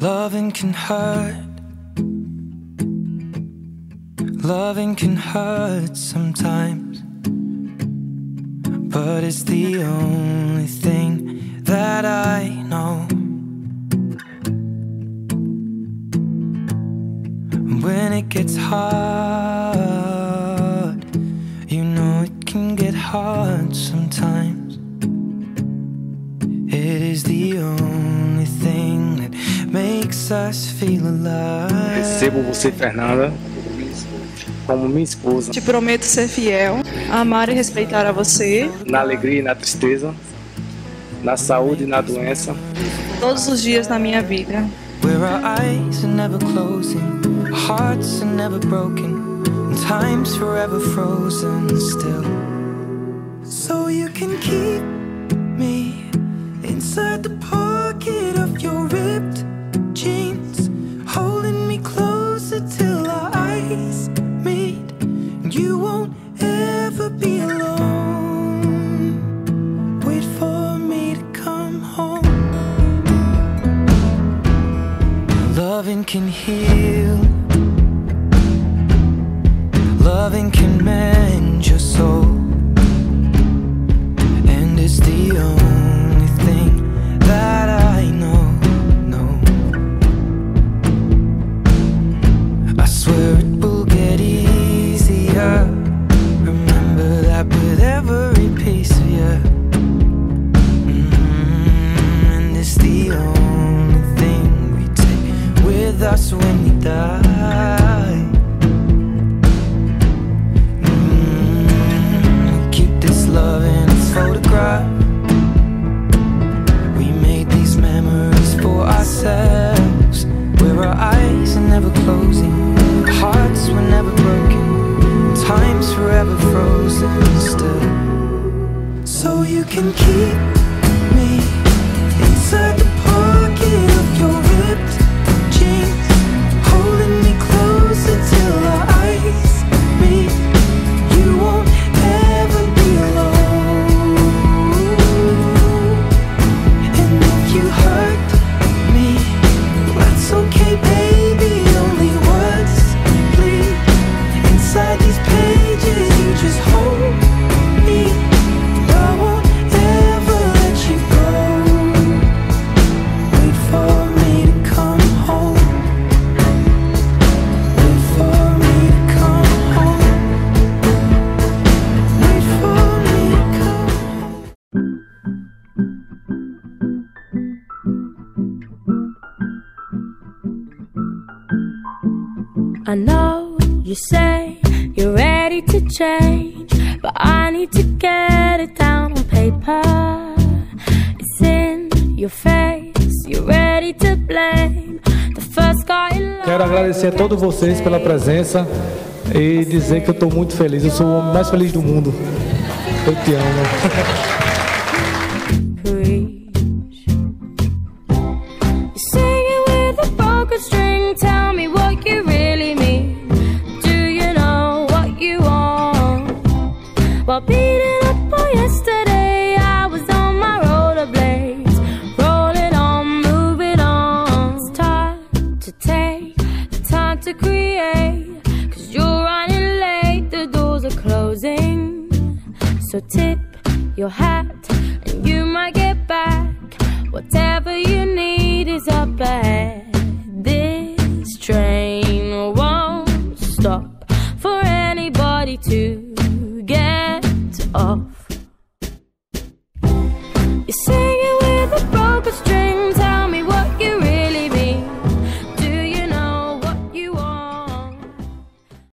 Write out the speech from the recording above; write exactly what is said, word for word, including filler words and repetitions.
Loving can hurt. Loving can hurt sometimes, but it's the only thing that I know. When it gets hard, you know it can get hard sometimes. It is the only thing that makes us feel alive. Recebo você, Fernanda, como minha esposa. Te prometo ser fiel, amar e respeitar a você, na alegria e na tristeza, na saúde e na doença, todos os dias da minha vida. Where our eyes are never closing, our hearts are never broken, and time's forever frozen still. So you can keep me inside the pocket of your ripped jeans, holding me closer till our eyes meet. You won't ever be alone. Wait for me to come home. Loving can heal. Loving can mend your soul. And it's the only thing that I know, no. I swear it will get easier. Remember that with every piece of you. Mm-hmm. And it's the only thing we take with us when we die. Mm-hmm. We keep this love in its photograph. We made these memories for ourselves, where our eyes are never closing, our hearts were never broken, time's forever frozen still. So you can keep me inside the pocket of your ripped jeans, holding me closer till our eyes meet. You won't ever be alone. And if you hurt me, that's okay, baby. Only words bleed inside these pages. You just hold me. I won't ever let you go. Wait for me to come home. Wait for me to come home. Wait for me to come home. I know you say you're ready to change, but I need to get it down on paper. It's in your face, you're ready to blame the first guy in love. Quero agradecer a todos vocês pela presença e dizer que eu estou muito feliz. Eu sou o homem mais feliz do mundo. Eu te amo. Tell me what you really mean. Do you know what you want? While beating up on yesterday, I was on my rollerblades, rolling on, moving on. It's time to take the time to create, 'cause you're running late, the doors are closing. So tip your hat and you might get back. Whatever you need is up ahead. This train won't stop for anybody to get off. You say